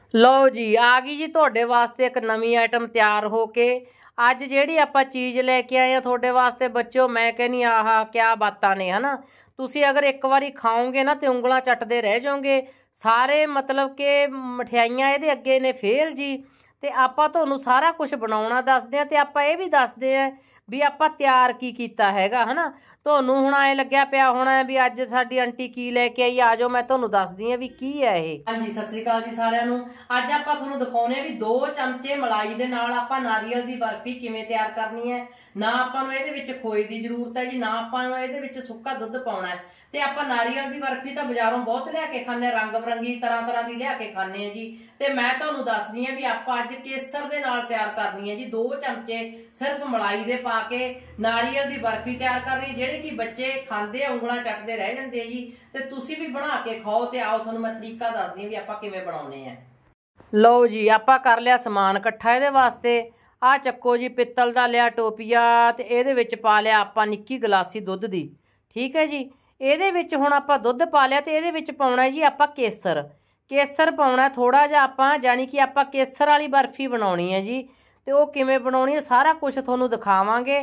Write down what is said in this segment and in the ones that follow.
ਲਓ ਜੀ ਆ ਗਈ ਜੀ ਤੁਹਾਡੇ ਵਾਸਤੇ ਇੱਕ ਨਵੀਂ ਆਈਟਮ ਤਿਆਰ ਹੋ ਕੇ। ਅੱਜ ਜਿਹੜੀ ਆਪਾਂ ਚੀਜ਼ ਲੈ ਕੇ ਆਏ ਆ ਤੁਹਾਡੇ ਵਾਸਤੇ ਬੱਚਿਓ, ਮੈਂ ਕਹਿੰਨੀ ਆਹਾ ਕਿਆ ਬਾਤਾਂ ਨੇ ਹਨਾ। ਤੁਸੀਂ ਅਗਰ ਇੱਕ ਵਾਰੀ ਖਾਓਗੇ ਨਾ ਤੇ ਉਂਗਲਾਂ ਚੱਟਦੇ ਰਹਿ ਜਾਓਗੇ। ਸਾਰੇ ਮਤਲਬ ਕਿ ਮਠਿਆਈਆਂ ਇਹਦੇ ਅੱਗੇ ਨੇ ਫੇਲ ਜੀ। ਤੇ ਆਪਾਂ ਤੁਹਾਨੂੰ ਸਾਰਾ ਕੁਝ ਬਣਾਉਣਾ ਦੱਸਦੇ ਆ ਤੇ ਆਪਾਂ ਇਹ ਵੀ ਦੱਸਦੇ ਆ ਵੀ ਆਪਾਂ ਤਿਆਰ ਕੀ ਕੀਤਾ ਹੈਗਾ ਹਨਾ। ਤੁਹਾਨੂੰ ਹੁਣ ਐ ਲੱਗਿਆ ਪਿਆ ਹੋਣਾ ਵੀ ਅੱਜ ਸਾਡੀ ਆਂਟੀ ਕੀ ਲੈ ਕੇ ਆਈ, ਆ ਜਾਓ ਮੈਂ ਤੁਹਾਨੂੰ ਦੱਸਦੀ ਆ ਵੀ ਕੀ ਹੈ ਇਹ। ਹਾਂਜੀ ਸਤਿ ਸ੍ਰੀ ਅਕਾਲ ਜੀ ਸਾਰਿਆਂ ਨੂੰ। ਅੱਜ ਆਪਾਂ ਤੁਹਾਨੂੰ ਦਿਖਾਉਣੇ ਆ ਵੀ 2 ਚਮਚੇ ਮਲਾਈ ਦੇ ਨਾਲ ਆਪਾਂ ਨਾਰੀਅਲ ਦੀ ਬਰਫੀ ਕਿਵੇਂ ਤਿਆਰ ਕਰਨੀ ਹੈ। ਨਾ ਆਪਾਂ ਨੂੰ ਇਹਦੇ ਵਿੱਚ ਖੋਏ ਦੀ ਜ਼ਰੂਰਤ ਹੈ ਜੀ, ਨਾ ਆਪਾਂ ਨੂੰ ਇਹਦੇ ਵਿੱਚ ਸੁੱਕਾ ਦੁੱਧ ਪਾਉਣਾ ਹੈ। ਤੇ ਆਪਾਂ ਨਾਰੀਅਲ ਦੀ ਬਰਫੀ ਤਾਂ ਬਾਜ਼ਾਰੋਂ ਬਹੁਤ ਲਿਆ ਕੇ ਖਾਂਦੇ ਆ, ਰੰਗ ਬਰੰਗੀ ਤਰ੍ਹਾਂ ਦੀ ਲਿਆ ਕੇ ਖਾਂਦੇ ਆ ਜੀ। ਤੇ ਮੈਂ ਤੁਹਾਨੂੰ ਦੱਸਦੀ ਆ ਵੀ ਆਪਾਂ ਅੱਜ ਕੇਸਰ ਦੇ ਨਾਲ ਤਿਆਰ ਕਰਨੀ ਹੈ ਜੀ। 2 ਚਮਚੇ ਸਿਰਫ ਮਲਾਈ ਦੇ ਪਾ ਕੇ ਨਾਰੀਅਲ ਦੀ ਬਰਫੀ ਤਿਆਰ ਕਰਨੀ, ਜਿਹੜੇ ਕਿ ਬੱਚੇ ਖਾਂਦੇ ਆ ਉਂਗਲਾਂ ਚੱਟਦੇ ਰਹਿ ਜਾਂਦੇ ਆ ਜੀ। ਤੇ ਤੁਸੀਂ ਵੀ ਬਣਾ ਕੇ ਖਾਓ। ਤੇ ਆਓ ਤੁਹਾਨੂੰ ਮੈਂ ਤਰੀਕਾ ਦੱਸਦੀ ਆ ਵੀ ਆਪਾਂ ਕਿਵੇਂ ਬਣਾਉਣੇ ਆ। ਲਓ ਜੀ ਆਪਾਂ ਕਰ ਲਿਆ ਸਮਾਨ ਇਕੱਠਾ ਇਹਦੇ ਵਾਸਤੇ। ਆਹ ਚੱਕੋ ਜੀ ਪਿੱਤਲ ਦਾ ਲਿਆ ਟੋਪੀਆ ਤੇ ਇਹਦੇ ਵਿੱਚ ਪਾ ਲਿਆ ਆਪਾਂ ਨਿੱਕੀ ਗਲਾਸੀ ਦੁੱਧ ਦੀ। ਠੀਕ ਹੈ ਜੀ। ਇਹਦੇ ਵਿੱਚ ਹੁਣ ਆਪਾਂ ਦੁੱਧ ਪਾ ਲਿਆ ਤੇ ਇਹਦੇ ਵਿੱਚ ਪਾਉਣਾ ਜੀ ਆਪਾਂ ਕੇਸਰ। ਕੇਸਰ ਪਾਉਣਾ ਥੋੜਾ ਜਿਹਾ ਆਪਾਂ, ਜਾਨੀ ਕਿ ਆਪਾਂ ਕੇਸਰ ਵਾਲੀ ਬਰਫੀ ਬਣਾਉਣੀ ਹੈ ਜੀ। ਤੇ ਉਹ ਕਿਵੇਂ ਬਣਾਉਣੀ ਹੈ ਸਾਰਾ ਕੁਝ ਤੁਹਾਨੂੰ ਦਿਖਾਵਾਂਗੇ।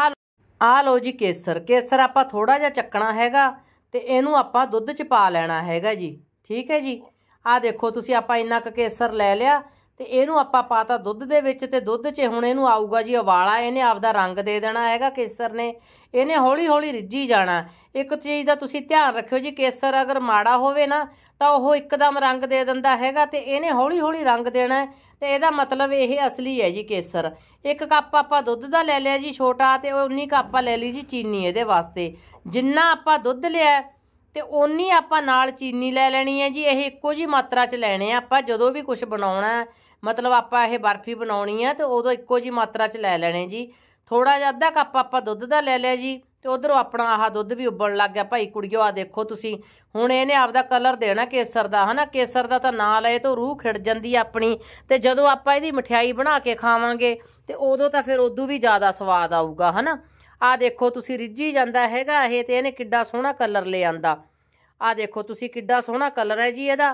ਆ ਲਓ ਜੀ ਕੇਸਰ। ਕੇਸਰ ਆਪਾਂ ਥੋੜਾ ਜਿਹਾ ਚੱਕਣਾ ਹੈਗਾ ਤੇ ਇਹਨੂੰ ਆਪਾਂ ਦੁੱਧ 'ਚ ਪਾ ਲੈਣਾ ਹੈਗਾ ਜੀ। ਠੀਕ ਹੈ ਜੀ। ਆਹ ਦੇਖੋ ਤੁਸੀਂ ਆਪਾਂ ਇੰਨਾ ਕੁ ਕੇਸਰ ਲੈ ਲਿਆ ਤੇ ਇਹਨੂੰ ਆਪਾਂ ਪਾਤਾ ਦੁੱਧ ਦੇ ਵਿੱਚ। ਤੇ ਦੁੱਧ 'ਚ ਹੁਣ ਇਹਨੂੰ ਆਊਗਾ ਜੀ ਉਬਾਲਾ। ਇਹਨੇ ਆਪਦਾ ਰੰਗ ਦੇ ਦੇਣਾ ਹੈਗਾ ਕੇਸਰ ਨੇ। ਇਹਨੇ ਹੌਲੀ ਹੌਲੀ ਰਿੱਝੀ ਜਾਣਾ। ਇੱਕ ਚੀਜ਼ ਦਾ ਤੁਸੀਂ ਧਿਆਨ ਰੱਖਿਓ ਜੀ, ਕੇਸਰ ਅਗਰ ਮਾੜਾ ਹੋਵੇ ਨਾ ਤਾਂ ਉਹ ਇੱਕਦਮ ਰੰਗ ਦੇ ਦਿੰਦਾ ਹੈਗਾ ਤੇ ਇਹਨੇ ਹੌਲੀ ਹੌਲੀ ਰੰਗ ਦੇਣਾ। ਤੇ ਇਹਦਾ ਮਤਲਬ ਇਹ ਅਸਲੀ ਹੈ ਜੀ ਕੇਸਰ। 1 ਕੱਪ ਆਪਾਂ ਦੁੱਧ ਦਾ ਲੈ ਲਿਆ ਜੀ ਛੋਟਾ, ਤੇ 19 ਕੱਪ ਲੈ ਲਈ ਜੀ ਚੀਨੀ ਇਹਦੇ ਵਾਸਤੇ। ਜਿੰਨਾ ਆਪਾਂ ਦੁੱਧ ਲਿਆ ਤੇ ਓਨੀ ਆਪਾਂ ਨਾਲ ਚੀਨੀ ਲੈ ਲੈਣੀ ਹੈ ਜੀ। ਇਹ ਇੱਕੋ ਜੀ ਮਾਤਰਾ 'ਚ ਲੈਣੇ ਆ ਆਪਾਂ। ਜਦੋਂ ਵੀ ਕੁਝ ਬਣਾਉਣਾ ਮਤਲਬ ਆਪਾਂ ਇਹ ਬਰਫੀ ਬਣਾਉਣੀ ਹੈ ਤੇ ਉਦੋਂ ਇੱਕੋ ਜੀ ਮਾਤਰਾ 'ਚ ਲੈ ਲੈਣੇ ਜੀ। ਥੋੜਾ ਜਿਹਾ ਅੱਧਾ ਕੱਪ ਆਪਾਂ ਦੁੱਧ ਦਾ ਲੈ ਲਿਆ ਜੀ। ਤੇ ਉਧਰੋਂ ਆਪਣਾ ਆਹ ਦੁੱਧ ਵੀ ਉਬਲਣ ਲੱਗ ਗਿਆ ਭਾਈ ਕੁੜੀਓ। ਆ ਦੇਖੋ ਤੁਸੀਂ ਹੁਣ ਇਹਨੇ ਆਪਦਾ ਕਲਰ ਦੇਣਾ ਕੇਸਰ ਦਾ ਹਨਾ। ਕੇਸਰ ਦਾ ਤਾਂ ਨਾਂ ਲਏ ਤੋਂ ਰੂਹ ਖਿੜ ਜਾਂਦੀ ਆ ਆਪਣੀ। ਤੇ ਜਦੋਂ ਆਪਾਂ ਇਹਦੀ ਮਠਿਆਈ ਬਣਾ ਕੇ ਖਾਵਾਂਗੇ ਤੇ ਉਦੋਂ ਤਾਂ ਫਿਰ ਉਦੋਂ ਵੀ ਜ਼ਿਆਦਾ ਸਵਾਦ ਆਊਗਾ ਹਨਾ। ਆਹ ਦੇਖੋ ਤੁਸੀਂ ਰਿੱਝੀ ਜਾਂਦਾ ਹੈਗਾ ਇਹ। ਤੇ ਇਹਨੇ ਕਿੱਡਾ ਸੋਹਣਾ ਕਲਰ ਲੈ ਆਂਦਾ। ਆਹ ਦੇਖੋ ਤੁਸੀਂ ਕਿੱਡਾ ਸੋਹਣਾ ਕਲਰ ਹੈ ਜੀ ਇਹਦਾ।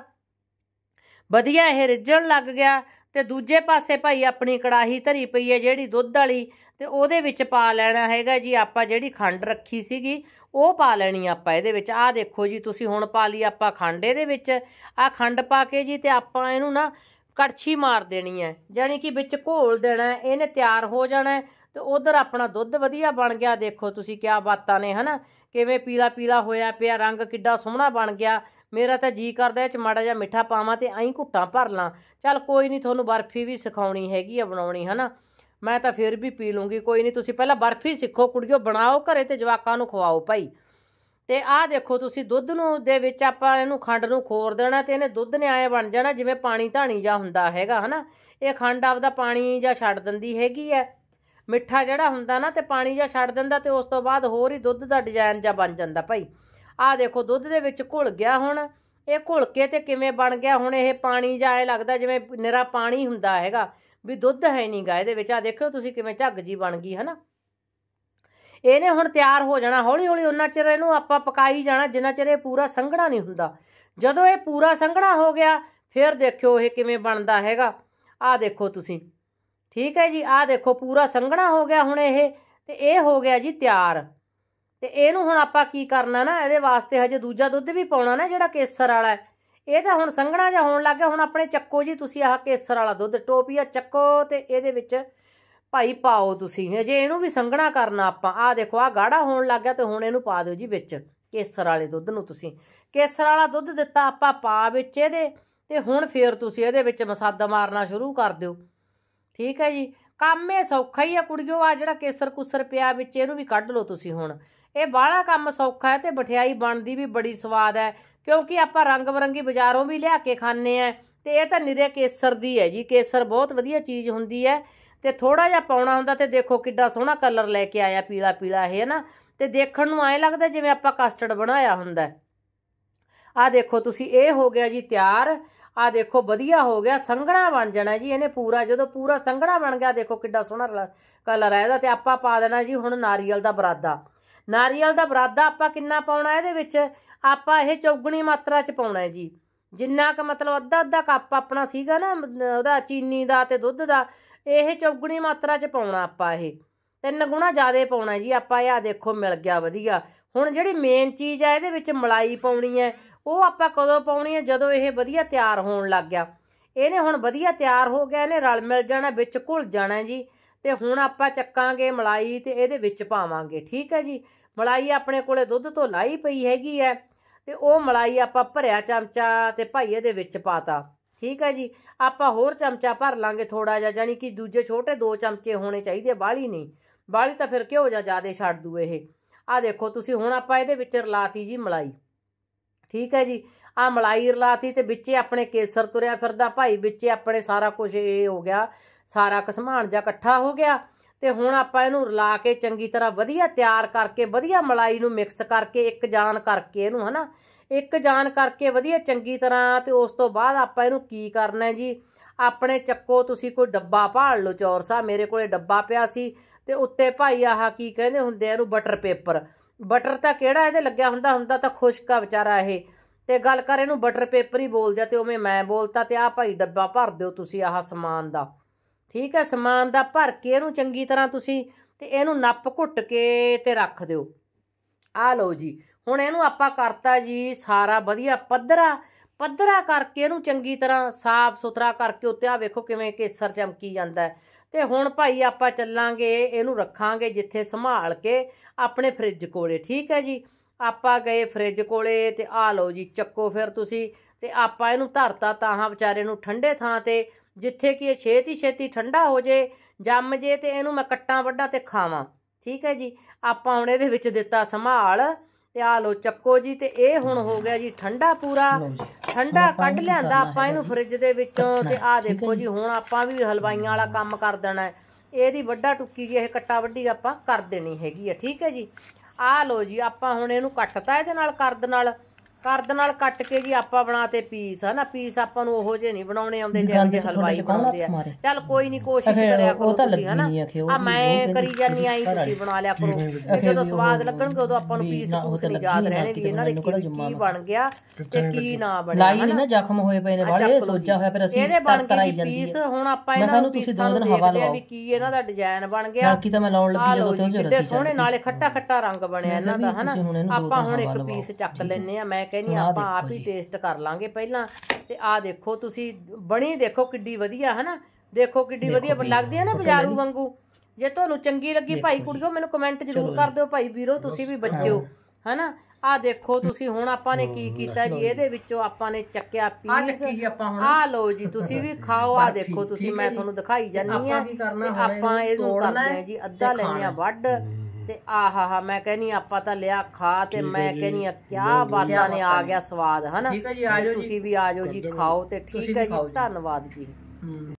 ਵਧੀਆ ਇਹ ਰਿੱਝਣ ਲੱਗ ਗਿਆ। ਤੇ ਦੂਜੇ ਪਾਸੇ ਭਾਈ ਆਪਣੀ ਕੜਾਹੀ ਧਰੀ ਪਈ ਹੈ ਜਿਹੜੀ ਦੁੱਧ ਵਾਲੀ। ਤੇ ਉਹਦੇ ਵਿੱਚ ਪਾ ਲੈਣਾ ਹੈਗਾ ਜੀ ਆਪਾਂ ਜਿਹੜੀ ਖੰਡ ਰੱਖੀ ਸੀਗੀ ਉਹ ਪਾ ਲੈਣੀ ਆਪਾਂ ਇਹਦੇ ਵਿੱਚ। ਆਹ ਦੇਖੋ ਜੀ ਤੁਸੀਂ ਹੁਣ ਪਾ ਲਈ ਆਪਾਂ ਖੰਡ ਇਹਦੇ ਵਿੱਚ। ਆਹ ਖੰਡ ਪਾ ਕੇ ਜੀ ਤੇ ਆਪਾਂ ਇਹਨੂੰ ਨਾ ਕੜਛੀ ਮਾਰ ਦੇਣੀ ਹੈ, ਜਾਣੀ ਕਿ ਵਿੱਚ ਘੋਲ ਦੇਣਾ। ਇਹਨੇ ਤਿਆਰ ਹੋ ਜਾਣਾ। ਤੇ ਉਧਰ ਆਪਣਾ ਦੁੱਧ ਵਧੀਆ ਬਣ ਗਿਆ। ਦੇਖੋ ਤੁਸੀਂ ਕਿਆ ਬਾਤਾਂ ਨੇ ਹਨਾ। ਕਿਵੇਂ ਪੀਲਾ ਪੀਲਾ ਹੋਇਆ ਪਿਆ, ਰੰਗ ਕਿੱਡਾ ਸੋਹਣਾ ਬਣ ਗਿਆ। ਮੇਰਾ ਤਾਂ ਜੀ ਕਰਦਾ ਇਹ 'ਚ ਮਾੜਾ ਜਿਹਾ ਮਿੱਠਾ ਪਾਵਾਂ ਤੇ ਐਂ ਘੁੱਟਾਂ ਭਰ ਲਾਂ। ਚੱਲ ਕੋਈ ਨਹੀਂ, ਤੁਹਾਨੂੰ ਬਰਫੀ ਵੀ ਸਿਖਾਉਣੀ ਹੈਗੀ ਆ ਬਣਾਉਣੀ ਹਨਾ। ਮੈਂ ਤਾਂ ਫਿਰ ਵੀ ਪੀ ਲੂੰਗੀ, ਕੋਈ ਨਹੀਂ। ਤੁਸੀਂ ਪਹਿਲਾਂ ਬਰਫੀ ਸਿੱਖੋ ਕੁੜੀਓ, ਬਣਾਓ ਘਰੇ ਤੇ ਜਵਾਕਾਂ ਨੂੰ ਖਵਾਓ ਭਾਈ। ਤੇ ਆਹ ਦੇਖੋ ਤੁਸੀਂ ਦੁੱਧ ਨੂੰ ਦੇ ਵਿੱਚ ਆਪਾਂ ਇਹਨੂੰ ਖੰਡ ਨੂੰ ਖੋਰ ਦੇਣਾ। ਤੇ ਇਹਨੇ ਦੁੱਧ ਨੇ ਆਏ ਬਣ ਜਾਣਾ ਜਿਵੇਂ ਪਾਣੀ ਧਾਣੀ ਜਾ ਹੁੰਦਾ ਹੈਗਾ ਹਨਾ। ਇਹ ਖੰਡ ਆਪਦਾ ਪਾਣੀ ਜਾਂ ਛੱਡ ਦਿੰਦੀ ਹੈਗੀ ਹੈ। ਮਿੱਠਾ ਜਿਹੜਾ ਹੁੰਦਾ ਨਾ ਤੇ ਪਾਣੀ ਜਾਂ ਛੱਡ ਦਿੰਦਾ ਤੇ ਉਸ ਤੋਂ ਬਾਅਦ ਹੋਰ ਹੀ ਦੁੱਧ ਦਾ ਡਿਜ਼ਾਈਨ ਜਾਂ ਬਣ ਜਾਂਦਾ ਭਾਈ। ਆਹ ਦੇਖੋ ਦੁੱਧ ਦੇ ਵਿੱਚ ਘੁਲ ਗਿਆ ਹੁਣ ਇਹ। ਘੁਲ ਕੇ ਤੇ ਕਿਵੇਂ ਬਣ ਗਿਆ ਹੁਣ ਇਹ ਪਾਣੀ ਜਾਂ ਐ ਲੱਗਦਾ ਜਿਵੇਂ ਨਿਰਾ ਪਾਣੀ ਹੁੰਦਾ ਹੈਗਾ, ਵੀ ਦੁੱਧ ਹੈ ਨਹੀਂ ਗਾ ਇਹਦੇ ਵਿੱਚ। ਆਹ ਦੇਖੋ ਤੁਸੀਂ ਕਿਵੇਂ ਝੱਗ ਜੀ ਬਣ ਗਈ ਹਨਾ। ਇਹਨੇ ਹੁਣ ਤਿਆਰ ਹੋ ਜਾਣਾ ਹੌਲੀ ਹੌਲੀ। ਉਹਨਾਂ ਚਿਰ ਇਹਨੂੰ ਆਪਾਂ ਪਕਾਈ ਜਾਣਾ ਜਿੰਨਾ ਚਿਰ ਇਹ ਪੂਰਾ ਸੰਘਣਾ ਨਹੀਂ ਹੁੰਦਾ। ਜਦੋਂ ਇਹ ਪੂਰਾ ਸੰਘਣਾ ਹੋ ਗਿਆ ਫਿਰ ਦੇਖਿਓ ਇਹ ਕਿਵੇਂ ਬਣਦਾ ਹੈਗਾ। ਆਹ ਦੇਖੋ ਤੁਸੀਂ। ਠੀਕ ਹੈ ਜੀ। ਆਹ ਦੇਖੋ ਪੂਰਾ ਸੰਘਣਾ ਹੋ ਗਿਆ ਹੁਣ ਇਹ। ਤੇ ਇਹ ਹੋ ਗਿਆ ਜੀ ਤਿਆਰ। ਤੇ ਇਹਨੂੰ ਹੁਣ ਆਪਾਂ ਕੀ ਕਰਨਾ ਨਾ, ਇਹਦੇ ਵਾਸਤੇ ਹਜੇ ਦੂਜਾ ਦੁੱਧ ਵੀ ਪਾਉਣਾ ਨਾ ਜਿਹੜਾ ਕੇਸਰ ਵਾਲਾ। ਇਹ ਤਾਂ ਹੁਣ ਸੰਘਣਾ ਜਿਹਾ ਹੋਣ ਲੱਗ ਗਿਆ। ਹੁਣ ਆਪਣੇ ਚੱਕੋ ਜੀ ਤੁਸੀਂ ਆਹ ਕੇਸਰ ਵਾਲਾ ਦੁੱਧ ਟੋਪੀਆ ਚੱਕੋ ਤੇ ਇਹਦੇ ਵਿੱਚ ਭਾਈ ਪਾਓ ਤੁਸੀਂ। ਹਜੇ ਇਹਨੂੰ ਵੀ ਸੰਘਣਾ ਕਰਨਾ ਆਪਾਂ। ਆਹ ਦੇਖੋ ਆਹ ਗਾੜਾ ਹੋਣ ਲੱਗ ਗਿਆ ਤੇ ਹੁਣ ਇਹਨੂੰ ਪਾ ਦਿਓ ਜੀ ਵਿੱਚ ਕੇਸਰ ਵਾਲੇ ਦੁੱਧ ਨੂੰ। ਤੁਸੀਂ ਕੇਸਰ ਵਾਲਾ ਦੁੱਧ ਦਿੱਤਾ ਆਪਾਂ ਪਾ ਵਿੱਚ ਇਹਦੇ। ਤੇ ਹੁਣ ਫਿਰ ਤੁਸੀਂ ਇਹਦੇ ਵਿੱਚ ਮਸਾਦਾ ਮਾਰਨਾ ਸ਼ੁਰੂ ਕਰ ਦਿਓ। ਠੀਕ ਹੈ ਜੀ। ਕੰਮ ਇਹ ਸੌਖਾ ਹੀ ਆ ਕੁੜੀਓ। ਆ ਜਿਹੜਾ ਕੇਸਰ ਕੁਸਰ ਪਿਆ ਵਿੱਚ ਇਹਨੂੰ ਵੀ ਕੱਢ ਲਓ ਤੁਸੀਂ ਹੁਣ। ਇਹ ਬਾਹਲਾ ਕੰਮ ਸੌਖਾ ਹੈ ਤੇ ਮਠਿਆਈ ਬਣਦੀ ਵੀ ਬੜੀ ਸਵਾਦ ਹੈ। ਕਿਉਂਕਿ ਆਪਾਂ ਰੰਗ ਬਰੰਗੀ ਬਾਜ਼ਾਰੋਂ ਵੀ ਲਿਆ ਕੇ ਖਾਂਦੇ ਆ ਤੇ ਇਹ ਤਾਂ ਨਿਰੇ ਕੇਸਰ ਦੀ ਹੈ ਜੀ। ਕੇਸਰ ਬਹੁਤ ਵਧੀਆ ਚੀਜ਼ ਹੁੰਦੀ ਹੈ। ਤੇ ਥੋੜਾ ਜਿਹਾ ਪਾਉਣਾ ਹੁੰਦਾ। ਤੇ ਦੇਖੋ ਕਿੱਡਾ ਸੋਹਣਾ ਕਲਰ ਲੈ ਕੇ ਆਇਆ ਪੀਲਾ ਪੀਲਾ ਇਹ ਨਾ। ਤੇ ਦੇਖਣ ਨੂੰ ਐਂ ਲੱਗਦਾ ਜਿਵੇਂ ਆਪਾਂ ਕਸਟਰਡ ਬਣਾਇਆ ਹੁੰਦਾ। ਆਹ ਦੇਖੋ ਤੁਸੀਂ ਇਹ ਹੋ ਗਿਆ ਜੀ ਤਿਆਰ। ਆਹ ਦੇਖੋ ਵਧੀਆ ਹੋ ਗਿਆ, ਸੰਘਣਾ ਬਣ ਜਾਣਾ ਜੀ ਇਹਨੇ ਪੂਰਾ। ਜਦੋਂ ਪੂਰਾ ਸੰਘਣਾ ਬਣ ਗਿਆ ਦੇਖੋ ਕਿੱਡਾ ਸੋਹਣਾ ਕਲਰ ਹੈ ਇਹਦਾ। ਤੇ ਆਪਾਂ ਪਾ ਦੇਣਾ ਜੀ ਹੁਣ ਨਾਰੀਅਲ ਦਾ ਬਰਾਦਾ। ਨਾਰੀਅਲ ਦਾ ਬਰਾਦਾ ਆਪਾਂ ਕਿੰਨਾ ਪਾਉਣਾ ਇਹਦੇ ਵਿੱਚ, ਆਪਾਂ ਇਹ ਚੌਗੁਣੀ ਮਾਤਰਾ 'ਚ ਪਾਉਣਾ ਜੀ। ਜਿੰਨਾ ਕੁ ਮਤਲਬ ਅੱਧਾ ਅੱਧਾ ਕੱਪ ਆਪਣਾ ਸੀਗਾ ਨਾ ਉਹਦਾ ਚੀਨੀ ਦਾ ਤੇ ਦੁੱਧ ਦਾ, ਇਹ ਚੌਗੁਣੀ ਮਾਤਰਾ 'ਚ ਪਾਉਣਾ ਆਪਾਂ। ਇਹ 3 ਗੁਣਾ ਜ਼ਿਆਦਾ ਪਾਉਣਾ ਜੀ ਆਪਾਂ। ਇਹ ਦੇਖੋ ਮਿਲ ਗਿਆ ਵਧੀਆ। ਹੁਣ ਜਿਹੜੀ ਮੇਨ ਚੀਜ਼ ਆ ਇਹਦੇ ਵਿੱਚ ਮਲਾਈ ਪਾਉਣੀ ਹੈ, ਉਹ ਆਪਾਂ ਕਦੋਂ ਪਾਉਣੀ ਹੈ? ਜਦੋਂ ਇਹ ਵਧੀਆ ਤਿਆਰ ਹੋਣ ਲੱਗ ਗਿਆ। ਇਹਨੇ ਹੁਣ ਵਧੀਆ ਤਿਆਰ ਹੋ ਗਿਆ, ਇਹਨੇ ਰਲ ਮਿਲ ਜਾਣਾ, ਵਿੱਚ ਘੁਲ ਜਾਣਾ ਜੀ। ਤੇ ਹੁਣ ਆਪਾਂ ਚੱਕਾਂਗੇ ਮਲਾਈ ਤੇ ਇਹਦੇ ਵਿੱਚ ਪਾਵਾਂਗੇ। ਠੀਕ ਹੈ ਜੀ। ਮਲਾਈ ਆਪਣੇ ਕੋਲੇ ਦੁੱਧ ਤੋਂ ਲਾਈ ਪਈ ਹੈਗੀ ਹੈ, ਤੇ ਉਹ ਮਲਾਈ ਆਪਾਂ ਭਰਿਆ ਚਮਚਾ ਤੇ ਭਾਈ ਇਹਦੇ ਵਿੱਚ ਪਾਤਾ। ਠੀਕ ਹੈ ਜੀ। ਆਪਾਂ ਹੋਰ ਚਮਚਾ ਭਰ ਲਾਂਗੇ ਥੋੜਾ ਜਿਹਾ, ਜਾਨੀ ਕਿ ਦੂਜੇ ਛੋਟੇ 2 ਚਮਚੇ ਹੋਣੇ ਚਾਹੀਦੇ, ਬਾਹਲੀ ਨਹੀਂ। ਬਾਹਲੀ ਤਾਂ ਫਿਰ ਘਿਓ ਜਾਂ ਜ਼ਿਆਦਾ ਛੱਡ ਦੂ ਇਹ। ਆਹ ਦੇਖੋ ਤੁਸੀਂ, ਹੁਣ ਆਪਾਂ ਇਹਦੇ ਵਿੱਚ ਰਲਾਤੀ ਜੀ ਮਲਾਈ। ਠੀਕ ਹੈ ਜੀ। ਆਹ ਮਲਾਈ ਰਲਾਤੀ ਤੇ ਵਿੱਚੇ ਆਪਣੇ ਕੇਸਰ ਤੁਰਿਆ ਫਿਰਦਾ ਭਾਈ, ਵਿੱਚੇ ਆਪਣੇ ਸਾਰਾ ਕੁਝ ਇਹ ਹੋ ਗਿਆ, ਸਾਰਾ ਸਮਾਨ ਜਿਹਾ ਇਕੱਠਾ ਹੋ ਗਿਆ। ਤੇ ਹੁਣ ਆਪਾਂ ਇਹਨੂੰ ਰਲਾ ਕੇ ਚੰਗੀ ਤਰ੍ਹਾਂ ਵਧੀਆ ਤਿਆਰ ਕਰਕੇ, ਵਧੀਆ ਮਲਾਈ ਨੂੰ ਮਿਕਸ ਕਰਕੇ, ਇੱਕ ਜਾਨ ਕਰਕੇ ਇਹਨੂੰ, ਹਨਾ, ਇੱਕ ਜਾਨ ਕਰਕੇ ਵਧੀਆ ਚੰਗੀ ਤਰ੍ਹਾਂ। ਤੇ ਉਸ ਤੋਂ ਬਾਅਦ ਆਪਾਂ ਇਹਨੂੰ ਕੀ ਕਰਨਾ ਜੀ, ਆਪਣੇ ਚੱਕੋ ਤੁਸੀਂ ਕੋਈ ਡੱਬਾ ਭਾਲ ਲਓ ਚੌਰਸਾ। ਮੇਰੇ ਕੋਲੇ ਡੱਬਾ ਪਿਆ ਸੀ, ਤੇ ਉੱਤੇ ਭਾਈ ਆਹ ਕੀ ਕਹਿੰਦੇ ਹੁੰਦੇ ਇਹਨੂੰ, ਬਟਰ ਪੇਪਰ। ਬਟਰ ਤਾਂ ਕਿਹੜਾ ਇਹਦੇ ਲੱਗਿਆ ਹੁੰਦਾ ਤਾਂ ਖੁਸ਼ਕ ਆ ਵਿਚਾਰਾ ਇਹ, ਤੇ ਗੱਲ ਕਰ ਇਹਨੂੰ ਬਟਰ ਪੇਪਰ ਹੀ ਬੋਲਦੇ ਆ, ਤੇ ਉਵੇਂ ਮੈਂ ਬੋਲਤਾ। ਤੇ ਆਹ ਭਾਈ ਡੱਬਾ ਭਰ ਦਿਓ ਤੁਸੀਂ ਆਹ ਸਮਾਨ ਦਾ। ਠੀਕ ਹੈ। ਸਮਾਨ ਦਾ ਭਰ ਕੇ ਇਹਨੂੰ ਚੰਗੀ ਤਰ੍ਹਾਂ ਤੁਸੀਂ, ਤੇ ਇਹਨੂੰ ਨੱਪ ਘੁੱਟ ਕੇ ਤੇ ਰੱਖ ਦਿਓ। ਆਹ ਲਓ ਜੀ। ਹੁਣ ਇਹਨੂੰ ਆਪਾਂ ਕਰਤਾ ਜੀ ਸਾਰਾ ਵਧੀਆ ਪੱਧਰਾ ਕਰਕੇ, ਇਹਨੂੰ ਚੰਗੀ ਤਰ੍ਹਾਂ ਸਾਫ ਸੁਥਰਾ ਕਰਕੇ। ਉੱਤੇ ਆ ਵੇਖੋ ਕਿਵੇਂ ਕੇਸਰ ਚਮਕੀ ਜਾਂਦਾ। ਤੇ ਹੁਣ ਭਾਈ ਆਪਾਂ ਚੱਲਾਂਗੇ, ਇਹਨੂੰ ਰੱਖਾਂਗੇ ਜਿੱਥੇ ਸੰਭਾਲ ਕੇ ਆਪਣੇ ਫਰਿੱਜ ਕੋਲੇ। ਠੀਕ ਹੈ ਜੀ। ਆਪਾਂ ਗਏ ਫਰਿੱਜ ਕੋਲੇ, ਤੇ ਆਹ ਲਓ ਜੀ ਚੱਕੋ ਫਿਰ ਤੁਸੀਂ। ਤੇ ਆਪਾਂ ਇਹਨੂੰ ਧਰਤਾ ਤਾਹਾਂ ਵਿਚਾਰੇ ਨੂੰ ਠੰਡੇ ਥਾਂ ਤੇ, ਜਿੱਥੇ ਕਿ ਇਹ ਛੇਤੀ ਠੰਡਾ ਹੋ ਜੇ, ਜੰਮ ਜੇ, ਤੇ ਇਹਨੂੰ ਮੈਂ ਕੱਟਾਂ ਵੱਢਾਂ ਤੇ ਖਾਵਾਂ। ਠੀਕ ਹੈ ਜੀ। ਆਪਾਂ ਹੁਣ ਇਹਦੇ ਵਿੱਚ ਦਿੱਤਾ ਸੰਭਾਲ, ਤੇ ਆਹ ਲਓ ਚੱਕੋ ਜੀ। ਤੇ ਇਹ ਹੁਣ ਹੋ ਗਿਆ ਜੀ ਠੰਡਾ, ਪੂਰਾ ਠੰਡਾ ਕੱਢ ਲਿਆਂਦਾ ਆਪਾਂ ਇਹਨੂੰ ਫਰਿੱਜ ਦੇ ਵਿੱਚੋਂ। ਤੇ ਆਹ ਦੇਖੋ ਜੀ, ਹੁਣ ਆਪਾਂ ਵੀ ਹਲਵਾਈਆਂ ਵਾਲਾ ਕੰਮ ਕਰ ਦੇਣਾ। ਇਹਦੀ ਵੱਡਾ ਟੁੱਕੀ ਜੀ, ਇਹ ਕੱਟਾ ਵੱਢੀ ਆਪਾਂ ਕਰ ਦੇਣੀ ਹੈਗੀ ਆ। ਠੀਕ ਹੈ ਜੀ। ਆਹ ਲਓ ਜੀ, ਆਪਾਂ ਹੁਣ ਇਹਨੂੰ ਕੱਟਤਾ ਇਹਦੇ ਨਾਲ ਕਰਦ ਨਾਲ ਕੱਟ ਕੇ ਜੀ ਆਪਾਂ ਬਣਾਤੇ ਪੀਸ, ਹਨਾ। ਪੀਸ ਆਪਾਂ ਨੂੰ ਉਹੋ ਜਿਹੇ ਨਹੀਂ ਬਣਾਉਣੇ ਆਉਂਦੇ ਜਿਹੇ ਹਲਵਾਈ ਬਣਾਉਂਦੇ ਆ। ਚੱਲ ਕੋਈ ਨਹੀਂ, ਕੋਸ਼ਿਸ਼ ਕਰਿਆ ਕਰੋ ਤੁਸੀਂ, ਹਨਾ। ਆ ਮੈਂ ਕਰੀ ਜਾਨੀ ਆਈ, ਤੁਸੀਂ ਬਣਾ ਲਿਆ ਕਰੋ। ਜਦੋਂ ਸਵਾਦ ਲੱਗਣਗੇ ਉਦੋਂ ਆਪਾਂ ਨੂੰ ਪੀਸ ਨਹੀਂ ਯਾਦ ਰਹਿਣੇ ਵੀ ਇਹਨਾਂ ਦੇ ਕੀ ਬਣ ਗਿਆ ਤੇ ਕੀ ਨਾ ਬਣਿਆ, ਹਨਾ। ਜ਼ਖਮ ਹੋਏ ਪਏ ਨੇ ਵਾਲੇ, ਸੋਜਾ ਹੋਇਆ, ਫਿਰ ਅਸੀਂ ਇਹਦੇ ਬਣ ਗਏ ਪੀਸ। ਹੁਣ ਆਪਾਂ ਇਹਨਾਂ ਨੂੰ ਪੀਸਾਂ ਨੂੰ ਦੇਖਦੇ ਆ ਵੀ ਕੀ ਇਹਨਾਂ ਦਾ ਡਿਜ਼ਾਈਨ ਬਣ ਗਿਆ। ਬਾਕੀ ਤਾਂ ਮੈਂ ਲਾਉਣ ਲੱਗੀ ਜਦੋਂ ਤੇ ਕਿੱਡੇ ਸੋਹਣੇ, ਨਾਲੇ ਖੱਟਾ ਰੰਗ ਬਣਿਆ ਇਹਨਾਂ ਦਾ, ਹਨਾ। ਆਪਾਂ ਹੁਣ ਇੱਕ ਪੀਸ ਚੱਕ ਲੈਨੇ ਆ। ਮੈਂ ਕਹਿੰਦੀ ਆਪਾਂ ਆਪ ਹੀ ਟੇਸਟ ਕਰ ਲਾਂਗੇ ਪਹਿਲਾਂ। ਤੇ ਆਹ ਦੇਖੋ ਤੁਸੀਂ, ਬਣੀ ਦੇਖੋ ਕਿੱਡੀ ਵਧੀਆ, ਹਨਾ। ਦੇਖੋ ਕਿੱਡੀ ਵਧੀਆ ਲੱਗਦੀ ਹੈ ਨਾ, ਬਾਜ਼ਾਰੂ ਵਾਂਗੂ। ਜੇ ਤੁਹਾਨੂੰ ਚੰਗੀ ਲੱਗੀ ਭਾਈ ਕੁੜੀਓ, ਮੈਨੂੰ ਕਮੈਂਟ ਜ਼ਰੂਰ ਕਰ ਦਿਓ ਭਾਈ ਵੀਰੋ, ਤੁਸੀਂ ਵੀ ਬੱਚਿਓ, ਹਨਾ। ਆਹ ਦੇਖੋ ਤੁਸੀਂ, ਹੁਣ ਆਪਾਂ ਨੇ ਕੀ ਕੀਤਾ ਜੀ, ਇਹਦੇ ਵਿੱਚੋਂ ਆਪਾਂ ਨੇ ਚੱਕਿਆ ਪੀਸ। ਆਹ ਲਓ ਜੀ, ਤੁਸੀਂ ਵੀ ਖਾਓ। ਆਹ ਦੇਖੋ ਤੁਸੀਂ, ਮੈਂ ਤੁਹਾਨੂੰ ਦਿਖਾਈ ਜਾਨੀ ਆ। ਆਪਾਂ ਇਹਨੂੰ ਕਰਦੇ ਆ ਜੀ, ਅੱਧਾ ਲੈਨੇ ਆ ਵੱਢ। ਤੇ ਆਹਾ ਮੈਂ ਕਹਿੰਨੀ ਆਪਾਂ ਤਾਂ ਲਿਆ ਖਾ। ਤੇ ਮੈਂ ਕਹਿੰਨੀ ਆ ਕਿਆ ਬਾਤਾਂ ਨੇ, ਆ ਗਿਆ ਸਵਾਦ, ਹਨਾ। ਤੁਸੀਂ ਵੀ ਆ ਜਾਓ ਜੀ, ਖਾਓ। ਤੇ ਠੀਕ ਹੈ ਜੀ, ਧੰਨਵਾਦ ਜੀ।